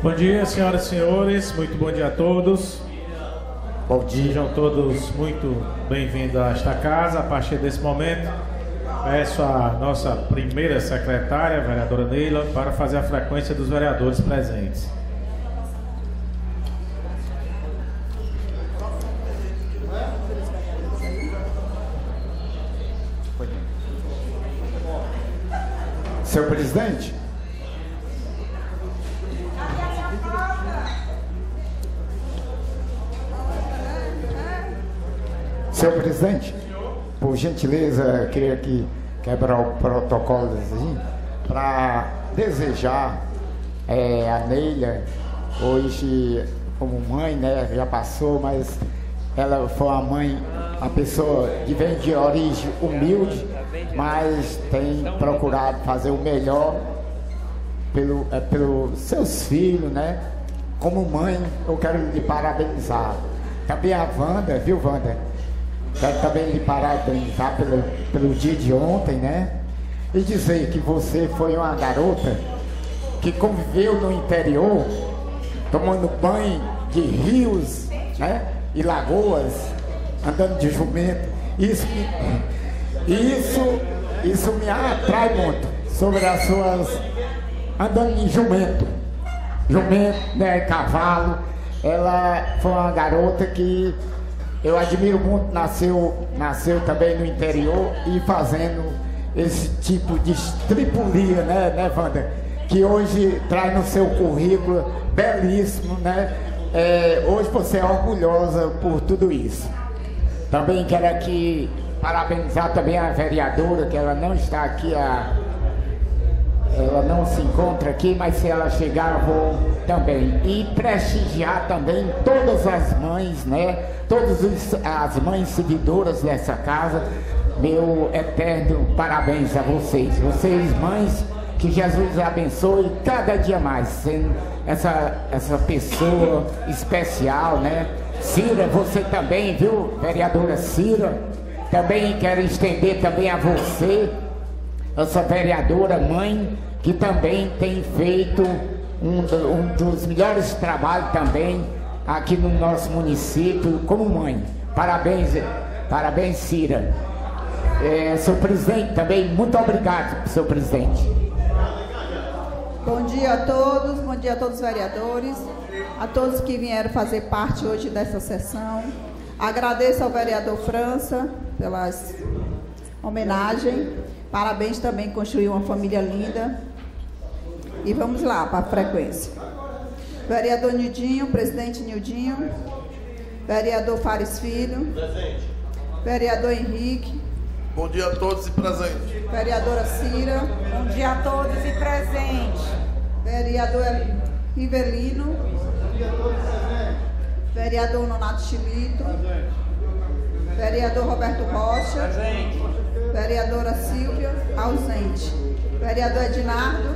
Bom dia, senhoras e senhores, muito bom dia a todos. Bom dia. Sejam todos muito bem-vindos a esta casa. A partir desse momento, peço a nossa primeira secretária, a vereadora Neila, para fazer a frequência dos vereadores presentes. Senhor presidente, por gentileza, eu queria aqui quebrar o protocolo para desejar a Neila, hoje como mãe, né, já passou, mas ela foi uma mãe, uma pessoa que vem de origem humilde, mas tem procurado fazer o melhor pelos seus filhos, né? Como mãe, eu quero lhe parabenizar. Também a Wanda, viu, Wanda? Quero também lhe parabenizar pelo dia de ontem, né? E dizer que você foi uma garota que conviveu no interior, tomando banho de rios, né? E lagoas, andando de jumento. Isso me atrai muito sobre as suas andando em jumento, né, cavalo. Ela foi uma garota que eu admiro muito, nasceu também no interior e fazendo esse tipo de estripulia, né, Wanda? Que hoje traz no seu currículo belíssimo, né? Hoje você é orgulhosa por tudo isso. Também quero aqui parabenizar também a vereadora, que ela não está aqui, ela não se encontra aqui, mas se ela chegar eu vou também. E prestigiar também todas as mães, né? Todas as mães servidoras dessa casa. Meu eterno parabéns a vocês. Vocês, mães, que Jesus abençoe cada dia mais, sendo essa pessoa especial, né? Cira, você também, viu, vereadora Cira? Também quero estender também a você, essa vereadora mãe, que também tem feito um dos melhores trabalhos também aqui no nosso município como mãe. Parabéns, Cira. Senhor presidente também, muito obrigado, senhor presidente. Bom dia a todos os vereadores, a todos que vieram fazer parte hoje dessa sessão. Agradeço ao vereador França pelas homenagens. Parabéns também, construiu uma família linda. E vamos lá para a frequência. Vereador Nildinho, presidente Nildinho. Vereador Fares Filho. Presente. Vereador Henrique. Bom dia a todos e presente. Vereadora Cira. Bom dia a todos e presente. Vereador Rivelino. Bom dia a todos e presente. Vereador Nonato Chilito. Vereador Roberto Rocha. Presente. Vereadora Silvia, ausente. Vereador Ednardo.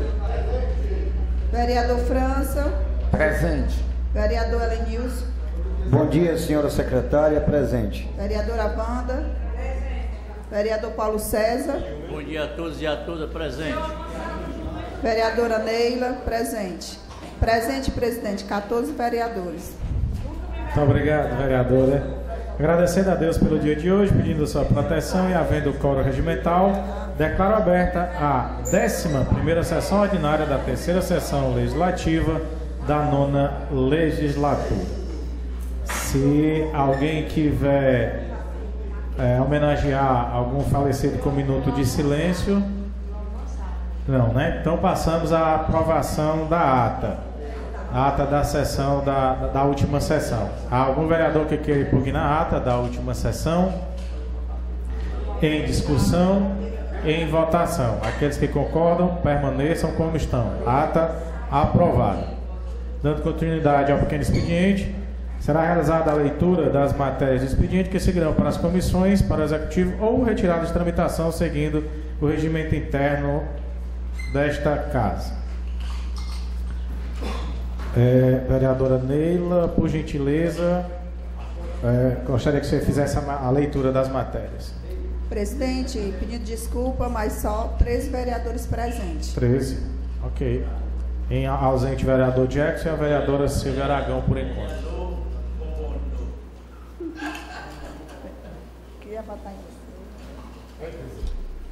Vereador França. Presente. Vereador Elenilson. Bom dia, senhora secretária. Presente. Vereadora Wanda. Vereador Paulo César. Bom dia a todos e a todas. Presente. Vereadora Neila. Presente. Presente, presidente. 14 vereadores. Muito obrigado, vereadora. Agradecendo a Deus pelo dia de hoje, pedindo sua proteção e havendo quórum regimental, declaro aberta a 11ª sessão ordinária da 3ª sessão legislativa da 9ª legislatura. Se alguém quiser homenagear algum falecido com um minuto de silêncio, não, né? Então passamos à aprovação da ata. A ata da sessão da última sessão. Há algum vereador que queira impugnar a ata da última sessão? Em discussão, em votação. Aqueles que concordam, permaneçam como estão. Ata aprovada. Dando continuidade ao pequeno expediente, será realizada a leitura das matérias do expediente que seguirão para as comissões, para o executivo ou retirada de tramitação, seguindo o regimento interno desta casa. Vereadora Neila, por gentileza, gostaria que você fizesse a leitura das matérias. Presidente, pedindo desculpa, mas só 13 vereadores presentes. 13, ok. Em ausente o vereador Jackson e a vereadora Silvia Aragão, por enquanto. Queria votar em você.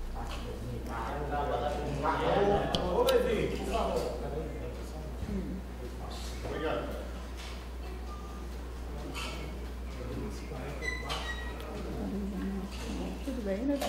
Ô, Levi, por favor. Obrigado. Tudo bem, né?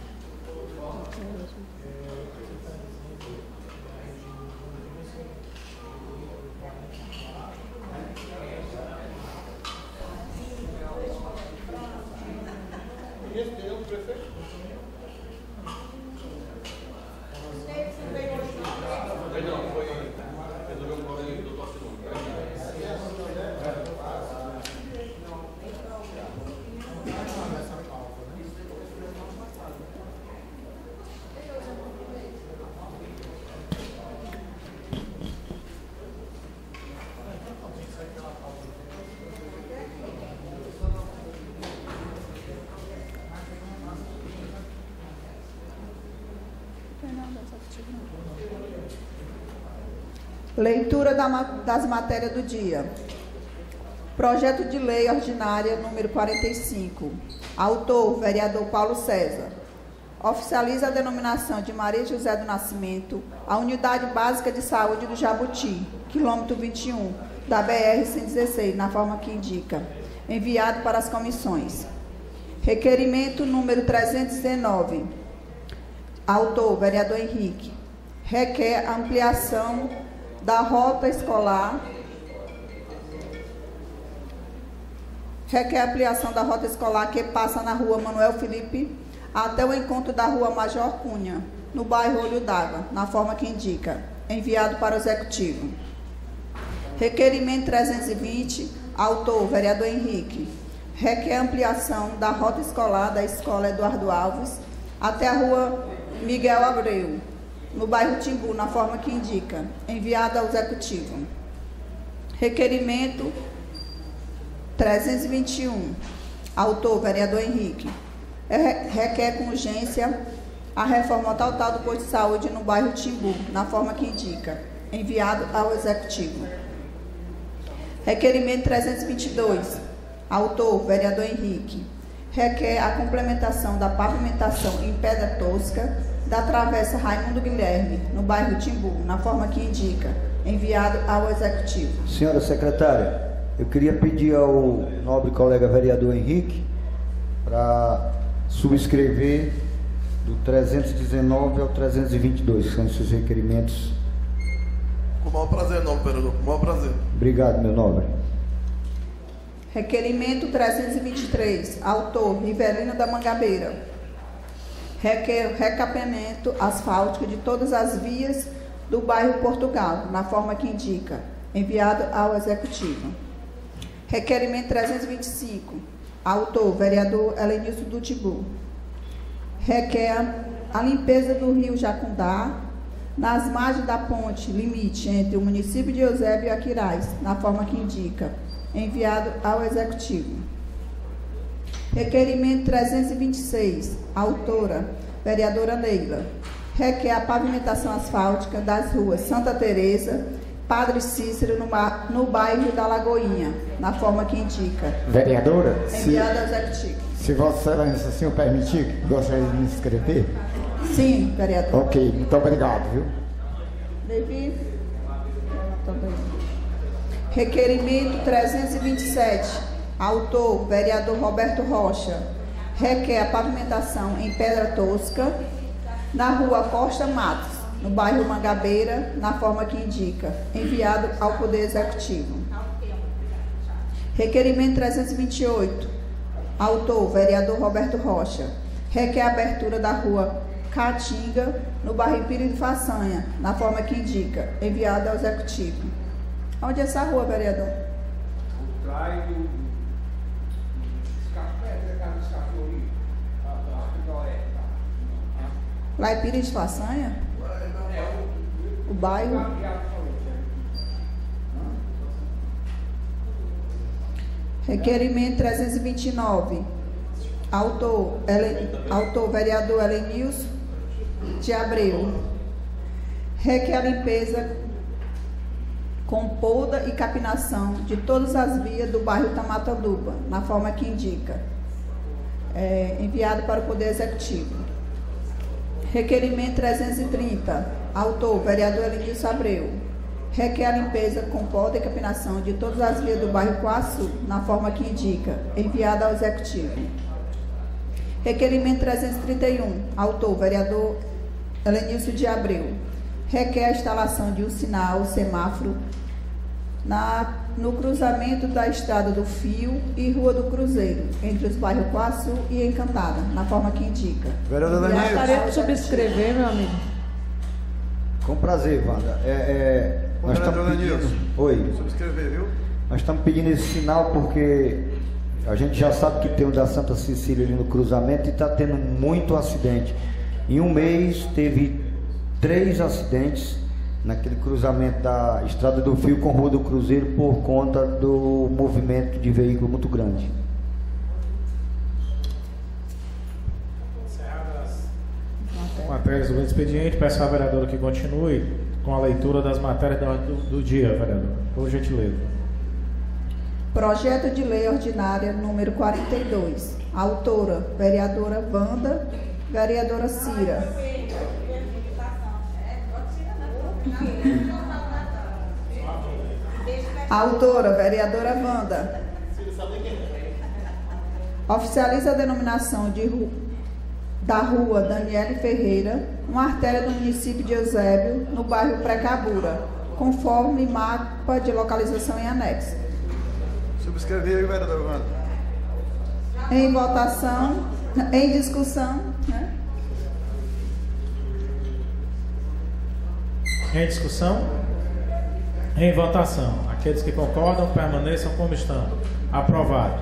Leitura das matérias do dia. Projeto de lei ordinária número 45. Autor, vereador Paulo César. Oficializa a denominação de Maria José do Nascimento, a Unidade Básica de Saúde do Jabuti, quilômetro 21, da BR-116, na forma que indica. Enviado para as comissões. Requerimento número 319. Autor, vereador Henrique. Requer ampliação da rota escolar. Requer ampliação da rota escolar que passa na rua Manuel Felipe até o encontro da rua Major Cunha, no bairro Olho d'Água, na forma que indica. Enviado para o Executivo. Requerimento 320. Autor, vereador Henrique. Requer ampliação da rota escolar da Escola Eduardo Alves até a rua Miguel Abreu, no bairro Timbu, na forma que indica. Enviado ao Executivo. Requerimento 321. Autor, vereador Henrique. Requer com urgência a reforma total do posto de saúde no bairro Timbu, na forma que indica. Enviado ao Executivo. Requerimento 322. Autor, vereador Henrique. Requer a complementação da pavimentação em pedra tosca da Travessa Raimundo Guilherme, no bairro Timbu, na forma que indica. Enviado ao Executivo. Senhora secretária, eu queria pedir ao nobre colega vereador Henrique para subscrever do 319 ao 322, que são esses requerimentos. Com o maior prazer, nobre vereador, com o maior prazer. Obrigado, meu nobre. Requerimento 323. Autor, Rivelino da Mangabeira. Requer recapeamento asfáltico de todas as vias do bairro Portugal, na forma que indica. Enviado ao Executivo. Requerimento 325. Autor, vereador Helenilson do Timbu. Requer a limpeza do rio Jacundá, nas margens da ponte limite entre o município de Eusébio e Aquiraz, na forma que indica. Enviado ao Executivo. Requerimento 326. Autora, vereadora Neila. Requer a pavimentação asfáltica das ruas Santa Teresa, Padre Cícero, no bairro da Lagoinha, na forma que indica. Vereadora, Enviado ao Executivo. se Vossa Excelência assim o permitir, gostaria de me inscrever? Sim, vereador. Ok, muito obrigado, viu? Levi. Requerimento 327. Autor, vereador Roberto Rocha. Requer a pavimentação em pedra tosca na rua Costa Matos, no bairro Mangabeira, na forma que indica. Enviado ao Poder Executivo. Requerimento 328. Autor, vereador Roberto Rocha. Requer a abertura da rua Caatinga, no bairro Pires de Façanha, na forma que indica. Enviado ao Executivo. Onde é essa rua, vereador? Por trás do Lá é Pires de Façanha? O bairro? Requerimento 329. Autor, vereador Helenilson de Abreu. Requer a limpeza com poda e capinação de todas as vias do bairro Tamatanduba, na forma que indica. Enviado para o Poder Executivo. Requerimento 330, autor, vereador Elenilson Abreu. Requer a limpeza com poda e capinação de todas as vias do bairro Coaçu, na forma que indica. Enviado ao Executivo. Requerimento 331, autor, vereador Elenilson de Abreu. Requer a instalação de um sinal, semáforo, no cruzamento da Estrada do Fio e Rua do Cruzeiro, entre os bairros Coaçu e Encantada, na forma que indica. Vereador Elenilson. Gostaria de subscrever, meu amigo. Com prazer, Wanda. Nós estamos pedindo... Oi. Subscrever, viu? Nós estamos pedindo esse sinal porque a gente já sabe que tem o da Santa Cecília ali no cruzamento e está tendo muito acidente. Em um mês teve 3 acidentes naquele cruzamento da Estrada do Fio com Rua do Cruzeiro por conta do movimento de veículo muito grande. Encerradas as matérias do expediente, peço à vereadora que continue com a leitura das matérias do dia, vereador, por gentileza. Projeto de Lei Ordinária número 42. Autora, vereadora Wanda, vereadora Cira. Autora, vereadora Wanda. Oficializa a denominação da rua Daniele Ferreira, uma artéria do município de Eusébio, no bairro Precabura, conforme mapa de localização em anexo. Subscrever, vereador Wanda. Em votação, em discussão, né? Em discussão? Em votação. Aqueles que concordam, permaneçam como estão. Aprovado.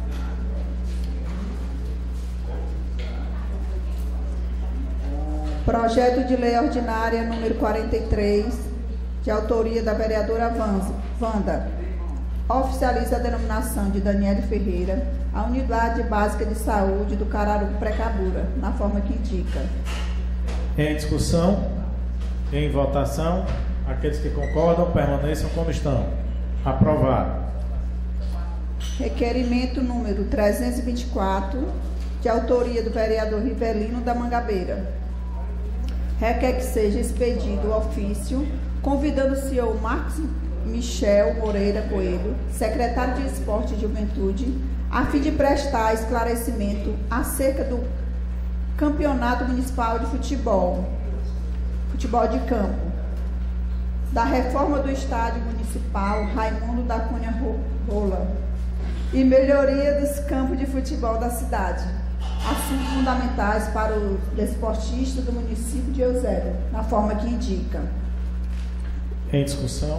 Projeto de Lei Ordinária número 43, de autoria da vereadora Wanda. Oficializa a denominação de Daniele Ferreira, a Unidade Básica de Saúde do Cararu Precabura, na forma que indica. Em discussão? Em votação? Aqueles que concordam, permaneçam como estão. Aprovado. Requerimento número 324, de autoria do vereador Rivelino da Mangabeira. Requer que seja expedido o ofício convidando o senhor Marcos Michel Moreira Coelho, secretário de Esporte e Juventude, a fim de prestar esclarecimento acerca do Campeonato Municipal de Futebol de Campo, da reforma do Estádio Municipal Raimundo da Cunha Rola e melhoria dos campos de futebol da cidade, assuntos fundamentais para os desportistas do município de Eusébio, na forma que indica. Em discussão?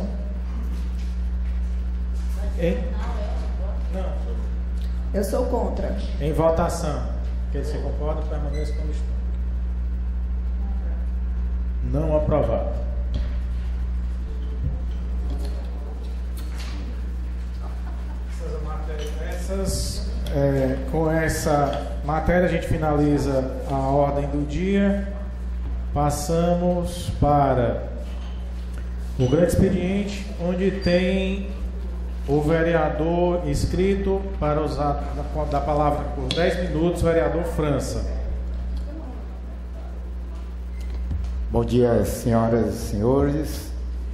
Não. Eu sou contra. Em votação. Aqueles que concordam, permaneçam como estão. Não aprovado. Com essa matéria a gente finaliza a ordem do dia. Passamos para o grande expediente, onde tem o vereador inscrito para usar da palavra por 10 minutos, vereador França. Bom dia, senhoras e senhores.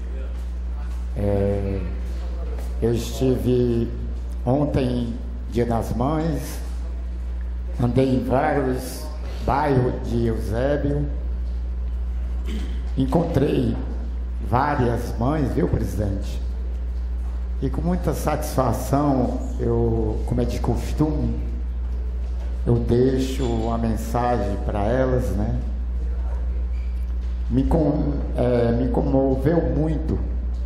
Eu estive ontem, Dia das Mães, andei em vários bairros de Eusébio, encontrei várias mães, viu, presidente? E com muita satisfação, como é de costume, eu deixo uma mensagem para elas, né? Me comoveu muito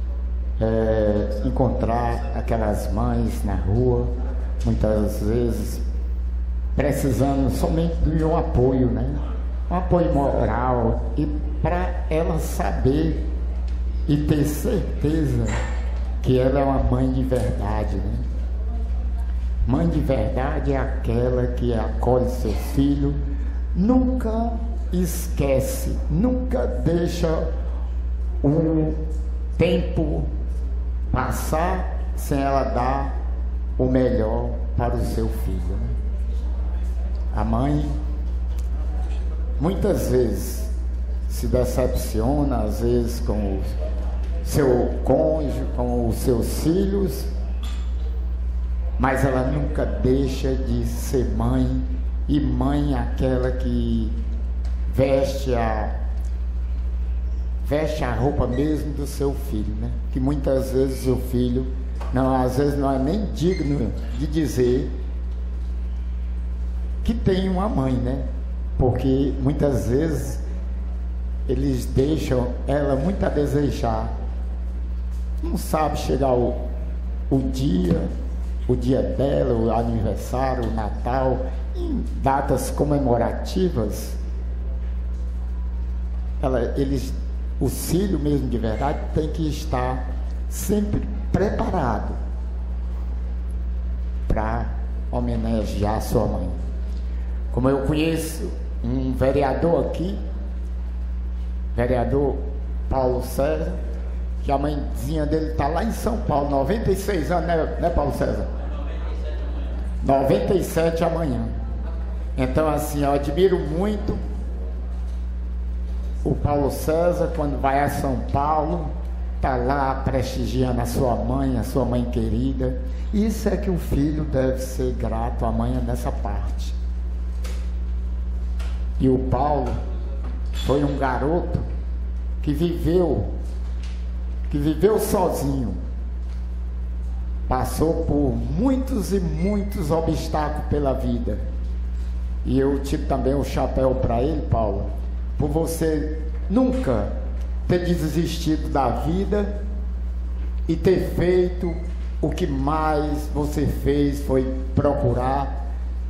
encontrar aquelas mães na rua, muitas vezes precisando somente de um apoio, né? Um apoio moral, e para ela saber e ter certeza que ela é uma mãe de verdade, né? Mãe de verdade é aquela que acolhe seu filho, nunca esquece, nunca deixa o tempo passar sem ela dar o melhor para o seu filho, né? A mãe muitas vezes se decepciona, às vezes com o seu cônjuge, com os seus filhos, mas ela nunca deixa de ser mãe, e mãe é aquela que veste a roupa mesmo do seu filho, né? Que muitas vezes o filho, às vezes não é nem digno de dizer que tem uma mãe, né? Porque muitas vezes eles deixam ela muito a desejar. Não sabe chegar o dia dela, o aniversário, o Natal, em datas comemorativas. O filho mesmo de verdade tem que estar sempre preparado para homenagear sua mãe. Como eu conheço um vereador aqui, vereador Paulo César, que a mãezinha dele está lá em São Paulo, 96 anos, né Paulo César? 97 amanhã. Então assim, eu admiro muito o Paulo César, quando vai a São Paulo, está lá prestigiando a sua mãe querida. Isso é que o filho deve ser grato à mãe nessa parte. E o Paulo foi um garoto que viveu sozinho, passou por muitos e muitos obstáculos pela vida. E eu tiro também o chapéu para ele, Paulo, por você nunca ter desistido da vida e ter feito o que mais você fez foi procurar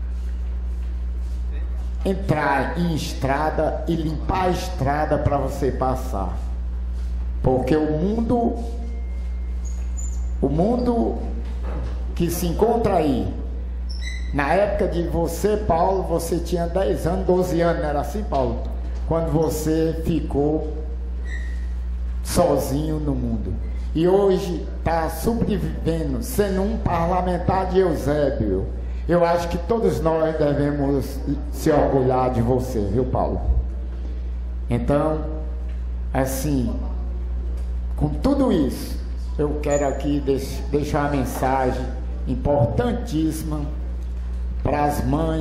entrar em estrada e limpar a estrada para você passar. Porque o mundo que se encontra aí, na época de você, Paulo, você tinha 10 anos, 12 anos, não era assim, Paulo? Quando você ficou sozinho no mundo. E hoje está sobrevivendo, sendo um parlamentar de Eusébio. Eu acho que todos nós devemos se orgulhar de você, viu, Paulo? Então, assim, com tudo isso, eu quero aqui deixar uma mensagem importantíssima para as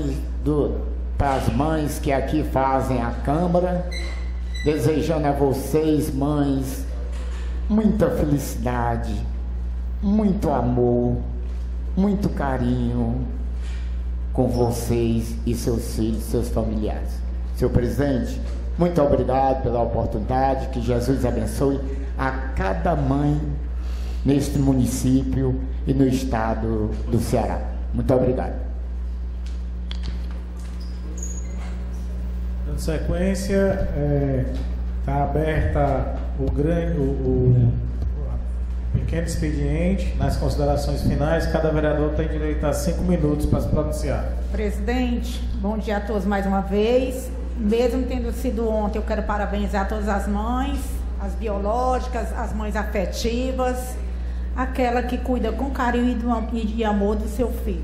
mães que aqui fazem a Câmara, desejando a vocês, mães, muita felicidade, muito amor, muito carinho com vocês e seus filhos, seus familiares. Senhor presidente, muito obrigado pela oportunidade, que Jesus abençoe a cada mãe neste município e no estado do Ceará. Muito obrigado. Dando sequência, está aberta o pequeno expediente. Nas considerações finais, cada vereador tem direito a 5 minutos para se pronunciar. Presidente, bom dia a todos mais uma vez. Mesmo tendo sido ontem, eu quero parabenizar todas as mães, as biológicas, as mães afetivas, aquela que cuida com carinho e de amor do seu filho.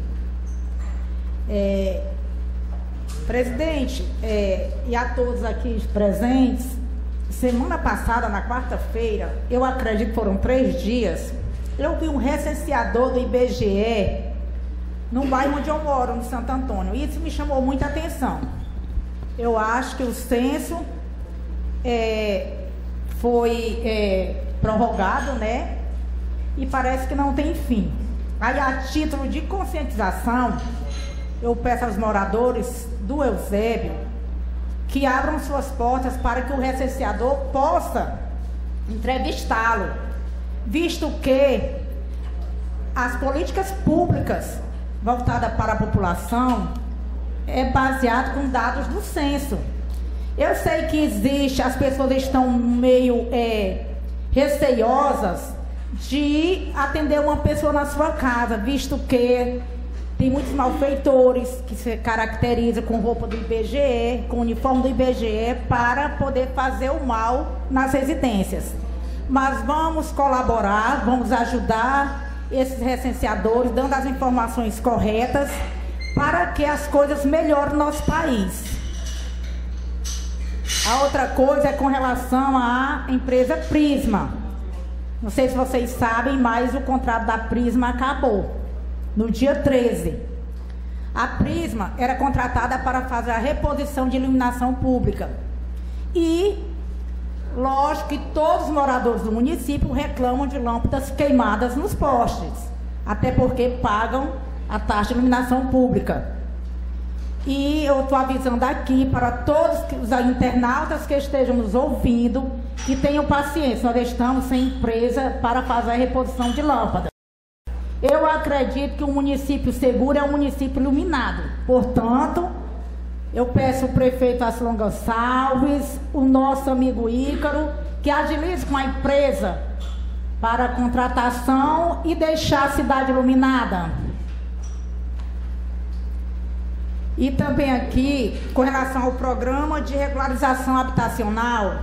Presidente, e a todos aqui presentes, semana passada, na quarta-feira, eu acredito que foram 3 dias, eu vi um recenseador do IBGE no bairro onde eu moro, no Santo Antônio. Isso me chamou muita atenção. Eu acho que o censo foi prorrogado, né? E parece que não tem fim. Aí, a título de conscientização, eu peço aos moradores do Eusébio que abram suas portas para que o recenseador possa entrevistá-lo, visto que as políticas públicas voltadas para a população é baseado com dados do censo. Eu sei que as pessoas estão meio receiosas de atender uma pessoa na sua casa, visto que tem muitos malfeitores que se caracterizam com roupa do IBGE, com uniforme do IBGE, para poder fazer o mal nas residências. mas vamos colaborar, vamos ajudar esses recenseadores, dando as informações corretas para que as coisas melhorem no nosso país. A outra coisa é com relação à empresa Prisma. Não sei se vocês sabem, mas o contrato da Prisma acabou no dia 13. A Prisma era contratada para fazer a reposição de iluminação pública. E, lógico que todos os moradores do município reclamam de lâmpadas queimadas nos postes, até porque pagam a taxa de iluminação pública. E eu estou avisando aqui para todos os internautas que estejam nos ouvindo, que tenham paciência, nós estamos sem empresa para fazer a reposição de lâmpadas. Eu acredito que o município seguro é um município iluminado. Portanto, eu peço ao prefeito Arcilon Gonçalves, o nosso amigo Ícaro, que agilize com a empresa para a contratação e deixar a cidade iluminada. E também aqui, com relação ao programa de regularização habitacional,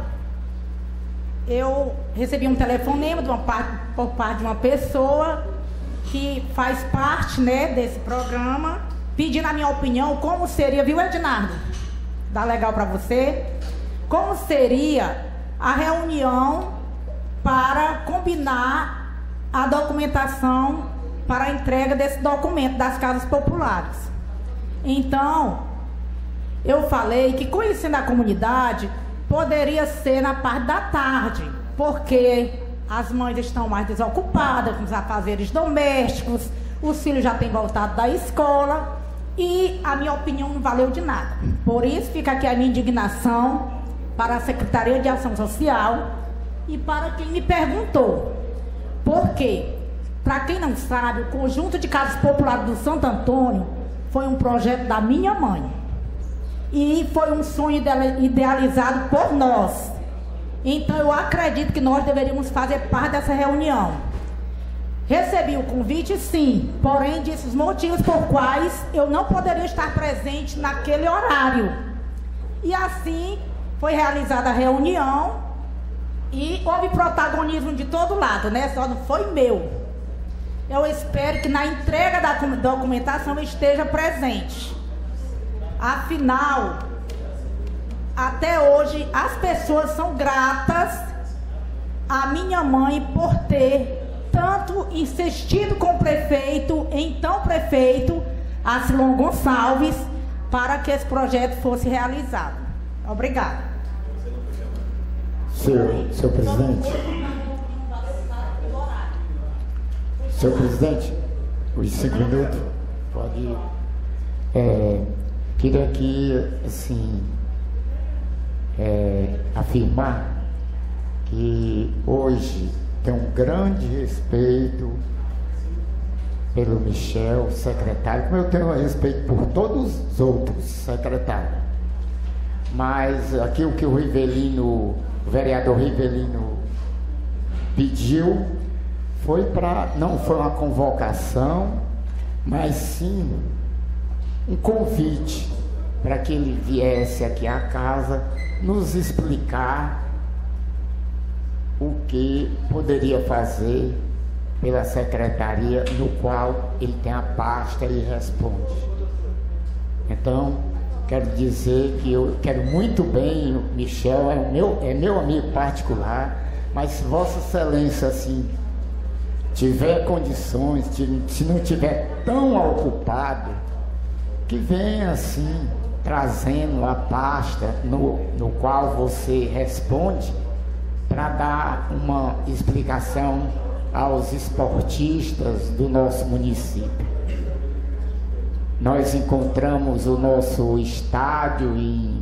eu recebi um telefonema por parte de uma pessoa que faz parte, né, desse programa, pedindo a minha opinião, como seria, viu, Ednardo? Dá legal para você? Como seria a reunião para combinar a documentação para a entrega desse documento das casas populares? Então, eu falei que, conhecendo a comunidade, poderia ser na parte da tarde, porque as mães estão mais desocupadas com os afazeres domésticos, os filhos já têm voltado da escola e a minha opinião não valeu de nada. Por isso fica aqui a minha indignação para a Secretaria de Ação Social e para quem me perguntou. Por quê? Para quem não sabe, o conjunto de casas populares do Santo Antônio foi um projeto da minha mãe e foi um sonho idealizado por nós. Então eu acredito que nós deveríamos fazer parte dessa reunião. Recebi o convite, sim, porém disse os motivos por quais eu não poderia estar presente naquele horário. E assim foi realizada a reunião e houve protagonismo de todo lado, né? Só não foi meu. Eu espero que na entrega da documentação eu esteja presente. Afinal, até hoje as pessoas são gratas à minha mãe por ter tanto insistido com o prefeito, então prefeito Arcilon Gonçalves, para que esse projeto fosse realizado. Obrigada. Senhor presidente. Senhor presidente, os 5 minutos, pode. Queria aqui, assim, afirmar que hoje tenho um grande respeito pelo Michel, secretário, como eu tenho respeito por todos os outros secretários. Mas aqui o que o vereador Rivelino pediu não foi uma convocação, mas sim um convite para que ele viesse aqui à casa nos explicar o que poderia fazer pela secretaria no qual ele tem a pasta e responde. Então, quero dizer que eu quero muito bem, o Michel é meu amigo particular, mas se Vossa Excelência, assim, tiver condições, se não tiver tão ocupado, que venha assim, trazendo a pasta no qual você responde, para dar uma explicação aos esportistas do nosso município. Nós encontramos o nosso estádio em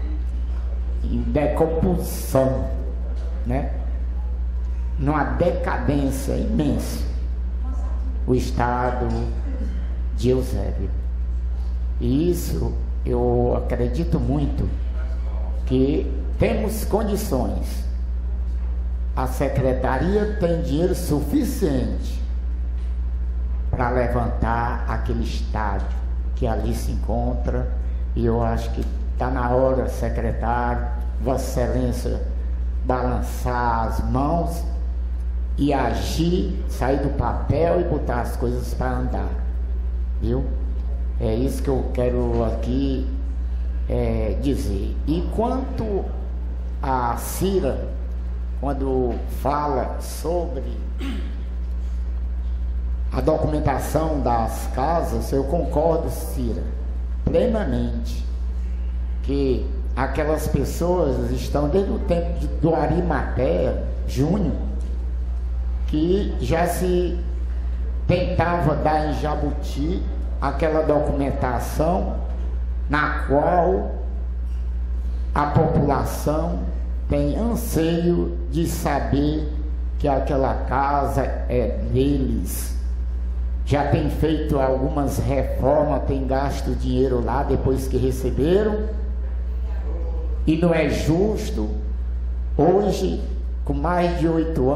decomposição, né? Numa decadência imensa, o estado de Eusébio. E isso eu acredito muito que temos condições. A secretaria tem dinheiro suficiente para levantar aquele estádio que ali se encontra, e eu acho que está na hora, secretário, Vossa Excelência, balançar as mãos e agir, sair do papel e botar as coisas para andar, viu? É isso que eu quero aqui dizer. E quanto a Cira, quando fala sobre a documentação das casas, eu concordo, Cira, plenamente, que aquelas pessoas estão desde o tempo do Arimateia Júnior, que já se tentava dar em Jabuti aquela documentação na qual a população tem anseio de saber que aquela casa é deles. Já tem feito algumas reformas, tem gasto dinheiro lá depois que receberam, e não é justo hoje, com mais de 8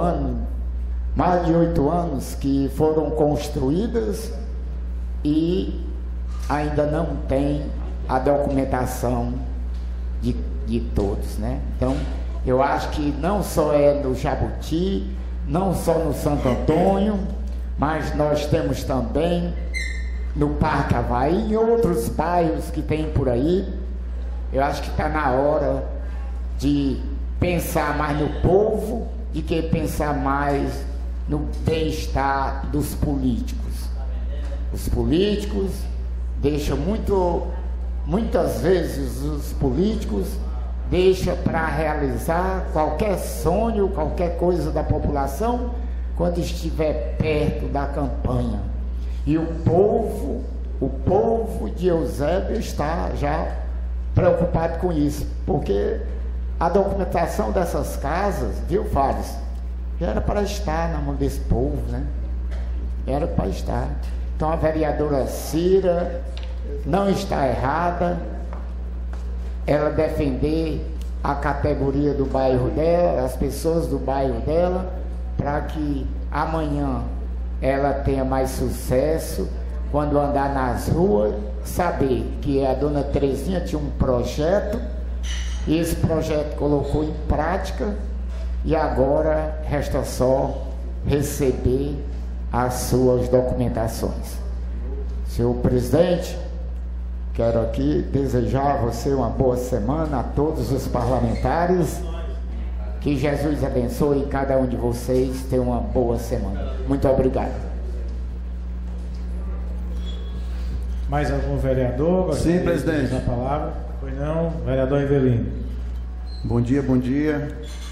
anos que foram construídas e ainda não tem a documentação de todos, né? Então, eu acho que não só é no Jabuti, não só no Santo Antônio, mas nós temos também no Parque Avaí e outros bairros que tem por aí. Eu acho que está na hora de pensar mais no povo do que pensar mais no bem-estar dos políticos. Os políticos deixam muitas vezes os políticos deixam para realizar qualquer sonho, qualquer coisa da população quando estiver perto da campanha. E o povo de Eusébio está já preocupado com isso, porque a documentação dessas casas, viu, Fares, já era para estar na mão desse povo, né? Era para estar. Então a vereadora Cira não está errada ela defender a categoria do bairro dela, as pessoas do bairro dela, para que amanhã ela tenha mais sucesso quando andar nas ruas, saber que a dona Terezinha tinha um projeto e esse projeto colocou em prática e agora resta só receber as suas documentações. Senhor presidente, quero aqui desejar a você uma boa semana, a todos os parlamentares, que Jesus abençoe cada um de vocês, tenha uma boa semana. Muito obrigado. Mais algum vereador? Sim, presidente. A palavra? Pois não, vereador Evelino. Bom dia, bom dia.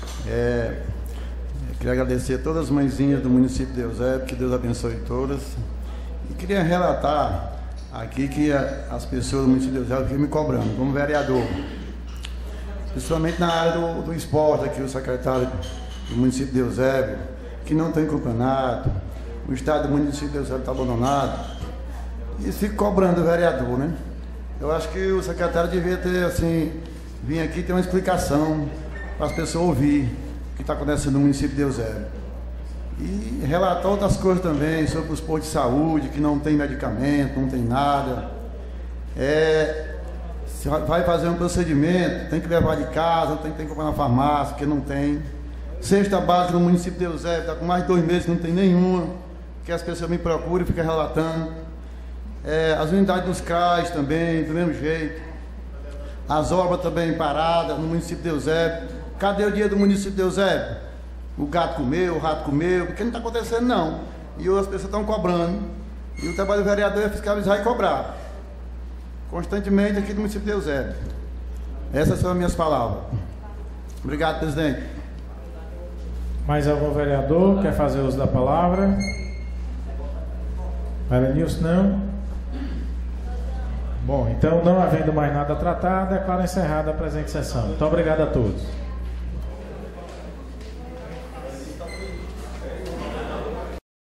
Queria agradecer a todas as mãezinhas do município de Eusébio, que Deus abençoe todas. E queria relatar aqui que as pessoas do município de Eusébio ficam me cobrando, como vereador, principalmente na área do esporte, aqui o secretário do município de Eusébio, que não tem campeonato, o estado do município de Eusébio está abandonado. E fica cobrando o vereador, né? Eu acho que o secretário devia ter, assim, vir aqui ter uma explicação para as pessoas ouvir o que está acontecendo no município de Eusébio. E relatar outras coisas também, sobre os postos de saúde, que não tem medicamento, não tem nada. Se vai fazer um procedimento, tem que levar de casa, tem que comprar na farmácia, porque não tem. Cesta básica no município de Eusébio, está com mais de 2 meses, não tem nenhuma, que as pessoas me procuram e ficam relatando. As unidades dos CRAs também, do mesmo jeito. As obras também paradas no município de Eusébio. Cadê o dia do município de Eusébio? O gato comeu, o rato comeu, porque não está acontecendo não. E as pessoas estão cobrando. E o trabalho do vereador é fiscalizar e cobrar. Constantemente aqui no município de Eusébio. Essas são as minhas palavras. Obrigado, presidente. Mais algum vereador quer fazer uso da palavra? Nilson, não? Bom, então, não havendo mais nada a tratar, declaro encerrada a presente sessão. Muito obrigado a todos.